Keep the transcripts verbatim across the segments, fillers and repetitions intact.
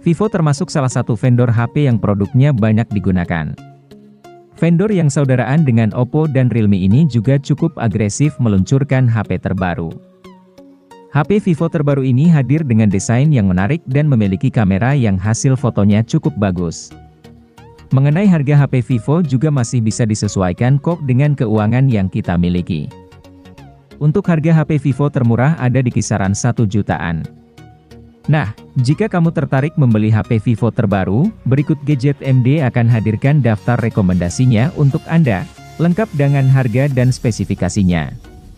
Vivo termasuk salah satu vendor H P yang produknya banyak digunakan. Vendor yang saudaraan dengan Oppo dan Realme ini juga cukup agresif meluncurkan H P terbaru. H P Vivo terbaru ini hadir dengan desain yang menarik dan memiliki kamera yang hasil fotonya cukup bagus. Mengenai harga H P Vivo juga masih bisa disesuaikan kok dengan keuangan yang kita miliki. Untuk harga H P Vivo termurah ada di kisaran satu jutaan. Nah, jika kamu tertarik membeli H P Vivo terbaru, berikut Gadget M D akan hadirkan daftar rekomendasinya untuk Anda, lengkap dengan harga dan spesifikasinya.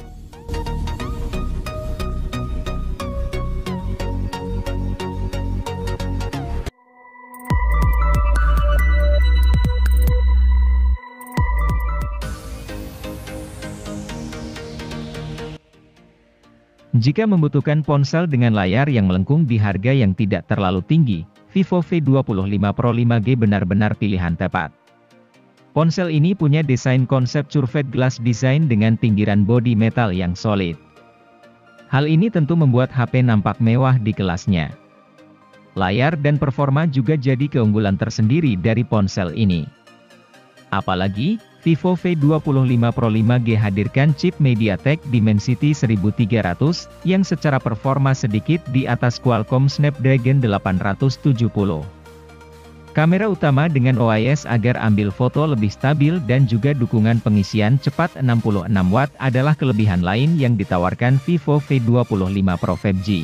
Jika membutuhkan ponsel dengan layar yang melengkung di harga yang tidak terlalu tinggi, Vivo V dua puluh lima Pro lima G benar-benar pilihan tepat. Ponsel ini punya desain konsep curved glass design dengan pinggiran bodi metal yang solid. Hal ini tentu membuat H P nampak mewah di kelasnya. Layar dan performa juga jadi keunggulan tersendiri dari ponsel ini. Apalagi, Vivo V dua puluh lima Pro lima G hadirkan chip MediaTek Dimensity seribu tiga ratus, yang secara performa sedikit di atas Qualcomm Snapdragon delapan ratus tujuh puluh. Kamera utama dengan O I S agar ambil foto lebih stabil dan juga dukungan pengisian cepat enam puluh enam watt adalah kelebihan lain yang ditawarkan Vivo V dua puluh lima Pro lima G.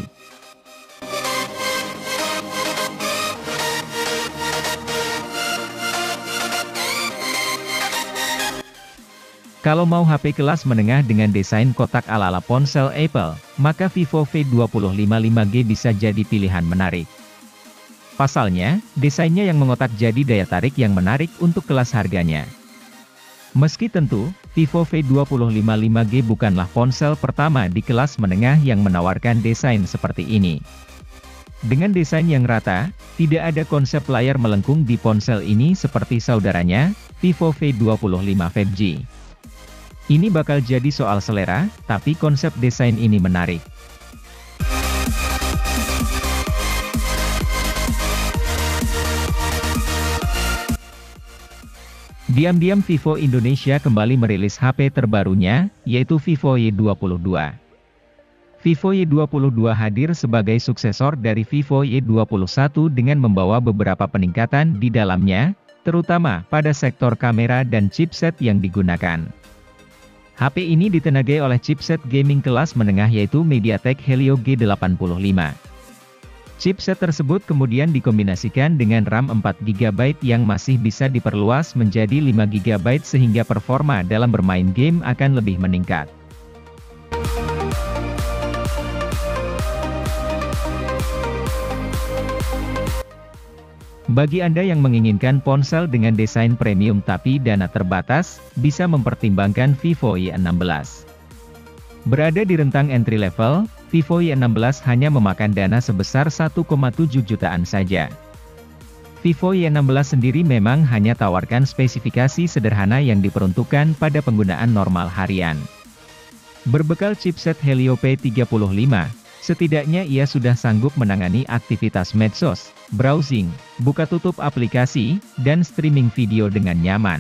Kalau mau H P kelas menengah dengan desain kotak ala-ala ponsel Apple, maka Vivo V dua puluh lima lima G bisa jadi pilihan menarik. Pasalnya, desainnya yang mengotak jadi daya tarik yang menarik untuk kelas harganya. Meski tentu, Vivo V dua puluh lima lima G bukanlah ponsel pertama di kelas menengah yang menawarkan desain seperti ini. Dengan desain yang rata, tidak ada konsep layar melengkung di ponsel ini seperti saudaranya, Vivo V dua puluh lima lima G. Ini bakal jadi soal selera, tapi konsep desain ini menarik. Diam-diam Vivo Indonesia kembali merilis H P terbarunya, yaitu Vivo Y dua puluh dua. Vivo Y dua puluh dua hadir sebagai suksesor dari Vivo Y dua puluh satu dengan membawa beberapa peningkatan di dalamnya, terutama pada sektor kamera dan chipset yang digunakan. H P ini ditenagai oleh chipset gaming kelas menengah yaitu MediaTek Helio G delapan puluh lima. Chipset tersebut kemudian dikombinasikan dengan RAM empat giga byte yang masih bisa diperluas menjadi lima giga byte sehingga performa dalam bermain game akan lebih meningkat. Bagi Anda yang menginginkan ponsel dengan desain premium tapi dana terbatas, bisa mempertimbangkan Vivo Y enam belas. Berada di rentang entry level, Vivo Y enam belas hanya memakan dana sebesar satu koma tujuh jutaan saja. Vivo Y enam belas sendiri memang hanya tawarkan spesifikasi sederhana yang diperuntukkan pada penggunaan normal harian. Berbekal chipset Helio P tiga puluh lima, setidaknya ia sudah sanggup menangani aktivitas medsos, browsing, buka tutup aplikasi, dan streaming video dengan nyaman.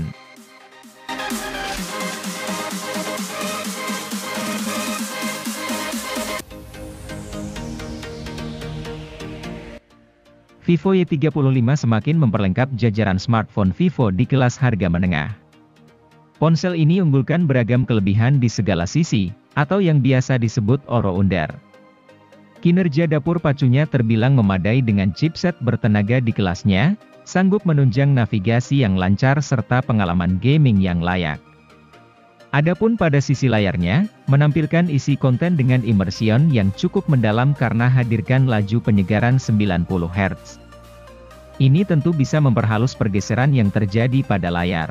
Vivo Y tiga puluh lima semakin memperlengkap jajaran smartphone Vivo di kelas harga menengah. Ponsel ini unggulkan beragam kelebihan di segala sisi, atau yang biasa disebut all-rounder. Kinerja dapur pacunya terbilang memadai dengan chipset bertenaga di kelasnya, sanggup menunjang navigasi yang lancar serta pengalaman gaming yang layak. Adapun pada sisi layarnya, menampilkan isi konten dengan immersion yang cukup mendalam karena hadirkan laju penyegaran sembilan puluh hertz. Ini tentu bisa memperhalus pergeseran yang terjadi pada layar.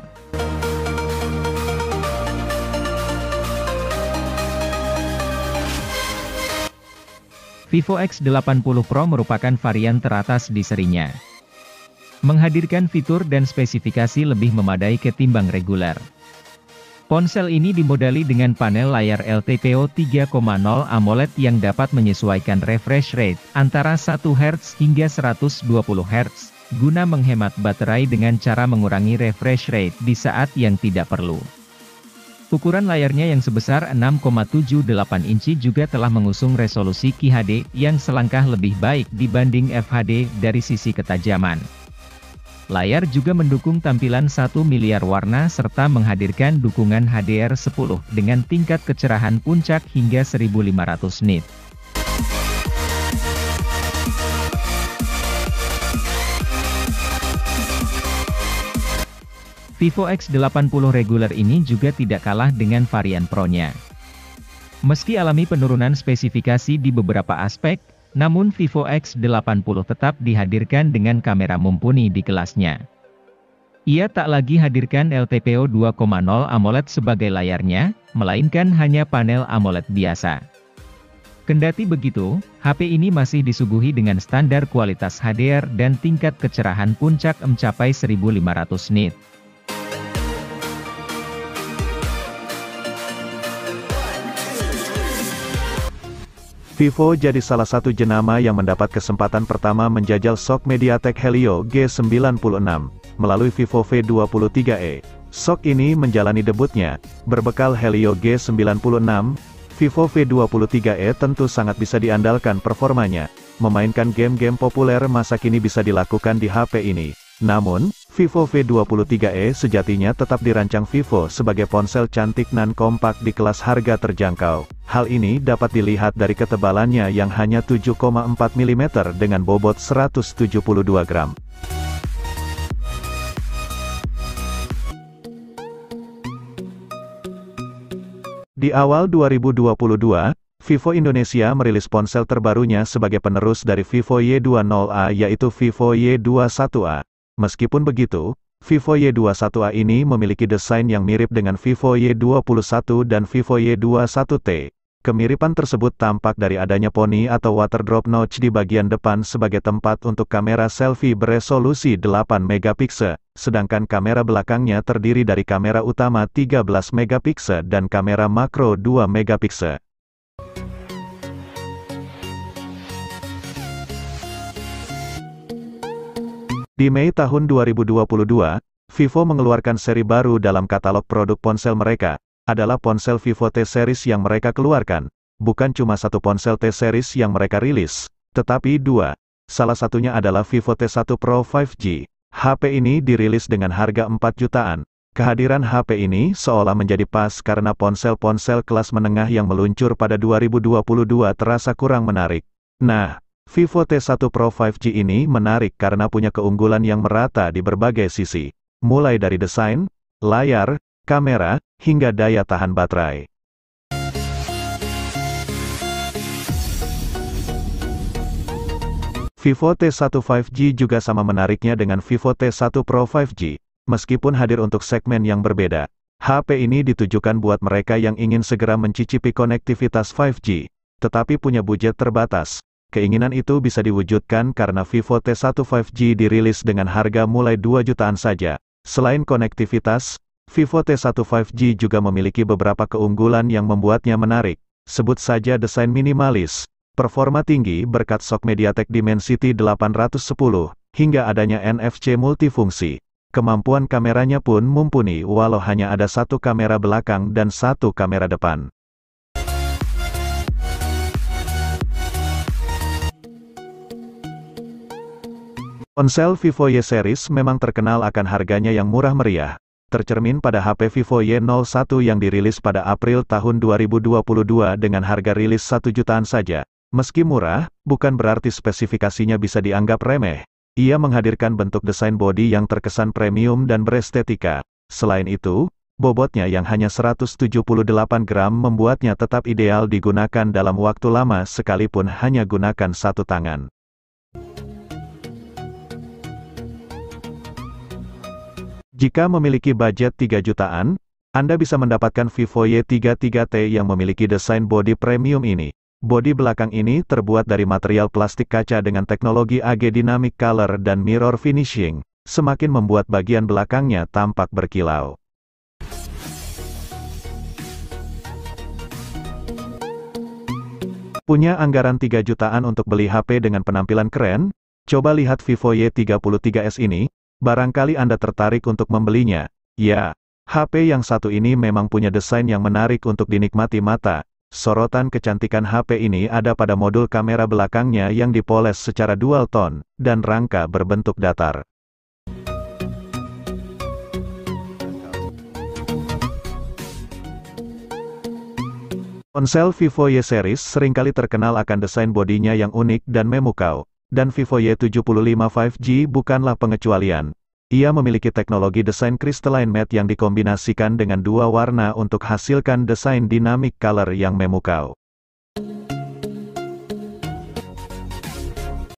Vivo X delapan puluh Pro merupakan varian teratas di serinya. Menghadirkan fitur dan spesifikasi lebih memadai ketimbang reguler. Ponsel ini dimodali dengan panel layar L T P O tiga koma nol AMOLED yang dapat menyesuaikan refresh rate antara satu hertz hingga seratus dua puluh hertz, guna menghemat baterai dengan cara mengurangi refresh rate di saat yang tidak perlu. Ukuran layarnya yang sebesar enam koma tujuh delapan inci juga telah mengusung resolusi Q H D yang selangkah lebih baik dibanding F H D dari sisi ketajaman. Layar juga mendukung tampilan satu miliar warna serta menghadirkan dukungan H D R sepuluh dengan tingkat kecerahan puncak hingga seribu lima ratus nit. Vivo X delapan puluh reguler ini juga tidak kalah dengan varian Pro-nya. Meski alami penurunan spesifikasi di beberapa aspek, namun Vivo X delapan puluh tetap dihadirkan dengan kamera mumpuni di kelasnya. Ia tak lagi hadirkan L T P O dua koma nol AMOLED sebagai layarnya, melainkan hanya panel AMOLED biasa. Kendati begitu, H P ini masih disuguhi dengan standar kualitas H D R dan tingkat kecerahan puncak mencapai seribu lima ratus nit. Vivo jadi salah satu jenama yang mendapat kesempatan pertama menjajal S O C MediaTek Helio G sembilan puluh enam, melalui Vivo V dua puluh tiga E. S O C ini menjalani debutnya, berbekal Helio G sembilan puluh enam, Vivo V dua puluh tiga E tentu sangat bisa diandalkan performanya. Memainkan game-game populer masa kini bisa dilakukan di H P ini. Namun, Vivo V dua puluh tiga E sejatinya tetap dirancang Vivo sebagai ponsel cantik nan kompak di kelas harga terjangkau. Hal ini dapat dilihat dari ketebalannya yang hanya tujuh koma empat milimeter dengan bobot seratus tujuh puluh dua gram. Di awal dua ribu dua puluh dua, Vivo Indonesia merilis ponsel terbarunya sebagai penerus dari Vivo Y dua puluh A yaitu Vivo Y dua puluh satu A. Meskipun begitu, Vivo Y dua puluh satu A ini memiliki desain yang mirip dengan Vivo Y dua puluh satu dan Vivo Y dua puluh satu T. Kemiripan tersebut tampak dari adanya poni atau water drop notch di bagian depan sebagai tempat untuk kamera selfie beresolusi delapan megapiksel, sedangkan kamera belakangnya terdiri dari kamera utama tiga belas megapiksel dan kamera makro dua megapiksel. Di Mei tahun dua ribu dua puluh dua, Vivo mengeluarkan seri baru dalam katalog produk ponsel mereka, adalah ponsel Vivo T-Series yang mereka keluarkan. Bukan cuma satu ponsel T-Series yang mereka rilis, tetapi dua. Salah satunya adalah Vivo T satu Pro lima G. H P ini dirilis dengan harga empat jutaan. Kehadiran H P ini seolah menjadi pas karena ponsel-ponsel kelas menengah yang meluncur pada dua ribu dua puluh dua terasa kurang menarik. Nah, Vivo T satu Pro lima G ini menarik karena punya keunggulan yang merata di berbagai sisi. Mulai dari desain, layar, kamera, hingga daya tahan baterai. Vivo T satu lima G juga sama menariknya dengan Vivo T satu Pro lima G. Meskipun hadir untuk segmen yang berbeda, H P ini ditujukan buat mereka yang ingin segera mencicipi konektivitas lima G, tetapi punya budget terbatas. Keinginan itu bisa diwujudkan karena Vivo T satu lima G dirilis dengan harga mulai dua jutaan saja. Selain konektivitas, Vivo T satu lima G juga memiliki beberapa keunggulan yang membuatnya menarik. Sebut saja desain minimalis, performa tinggi berkat S O C MediaTek Dimensity delapan ratus sepuluh, hingga adanya N F C multifungsi. Kemampuan kameranya pun mumpuni walau hanya ada satu kamera belakang dan satu kamera depan. Ponsel Vivo Y series memang terkenal akan harganya yang murah meriah. Tercermin pada H P Vivo Y nol satu yang dirilis pada April tahun dua ribu dua puluh dua dengan harga rilis satu jutaan saja. Meski murah, bukan berarti spesifikasinya bisa dianggap remeh. Ia menghadirkan bentuk desain bodi yang terkesan premium dan berestetika. Selain itu, bobotnya yang hanya seratus tujuh puluh delapan gram membuatnya tetap ideal digunakan dalam waktu lama sekalipun hanya gunakan satu tangan. Jika memiliki budget tiga jutaan, Anda bisa mendapatkan Vivo Y tiga puluh tiga T yang memiliki desain bodi premium ini. Bodi belakang ini terbuat dari material plastik kaca dengan teknologi A G Dynamic Color dan Mirror Finishing, semakin membuat bagian belakangnya tampak berkilau. Punya anggaran tiga jutaan untuk beli H P dengan penampilan keren? Coba lihat Vivo Y tiga puluh tiga S ini, barangkali Anda tertarik untuk membelinya. Ya, H P yang satu ini memang punya desain yang menarik untuk dinikmati mata. Sorotan kecantikan H P ini ada pada modul kamera belakangnya yang dipoles secara dual tone, dan rangka berbentuk datar. Ponsel Vivo Y series seringkali terkenal akan desain bodinya yang unik dan memukau, dan Vivo Y tujuh puluh lima lima G bukanlah pengecualian. Ia memiliki teknologi desain crystalline matte yang dikombinasikan dengan dua warna untuk hasilkan desain dynamic color yang memukau.